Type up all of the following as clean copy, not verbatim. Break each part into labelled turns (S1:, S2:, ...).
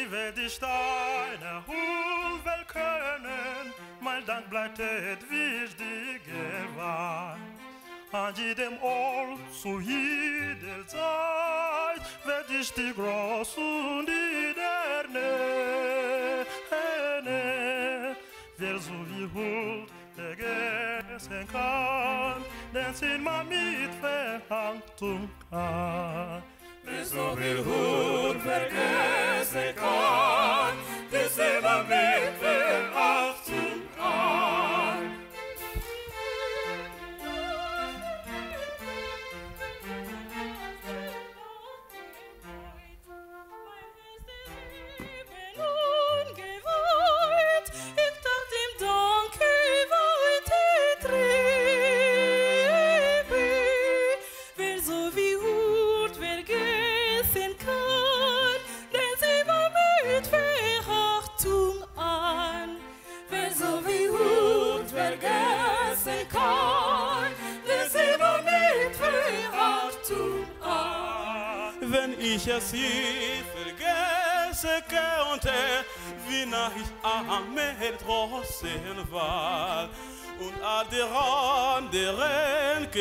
S1: werd ich deine Hulwelt können, mein Dank bleibt wichtiger war. An jedem Ort, zu jeder Zeit, werd ich die groß und die Nähe. Wer so wie Huld vergessen kann, den sind man mit Verhaftung kann.
S2: Wer so wie Huld vergessen kann, den sind man mit Verhaftung kann.
S1: Wenn ich es je vergessen könnte, wie nah ich am Meer draußen war und all der anderen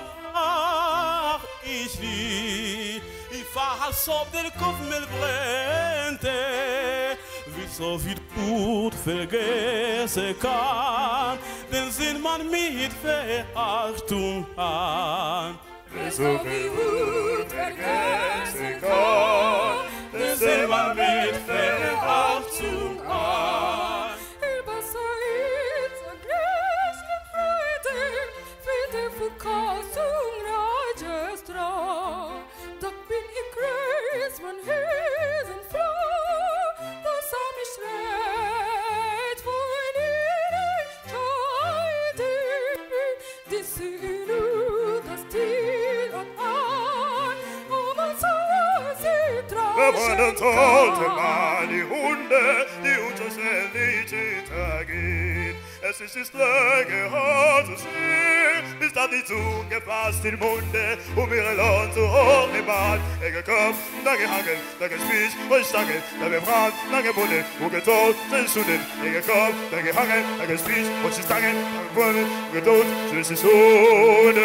S1: Gefahr ich wie, falls ob der Kopf mir brennte, wie so viel gut vergessen kann, den Sinn man mit Verachtung an.
S2: Wer so viel Hut vergessen kann, den sehen wir mit Verhaftung an.
S3: Über Said, gleichen Freude, Friede für Kassung, Registra. Doch bin ich kreis, mein Herzen froh, dass mich schreit, von ihnen scheide, die Sühne, das Ziel und an, man soll sie tragen.
S2: Aber dann sollte man die Hunde, die uns aus der Lichte gehen. Es ist lange hart zu sehen, bis dann die Zunge fast im Munde, ihre Lohn zu hoch im Bad. Gekopft, dann gehangen, dann gespielt, und Stange, dann gebrannt, dann gebunden, und getot, sind Stunden. Gekopft, dann gehangen, dann gespielt, und Stange, dann gebunden, und getot, sind Stunden.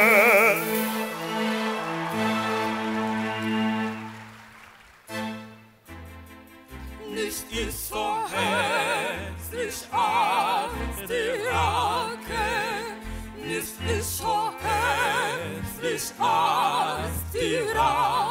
S3: Nicht ist so hässlich als die Rake, nicht ist so hässlich als die Rake.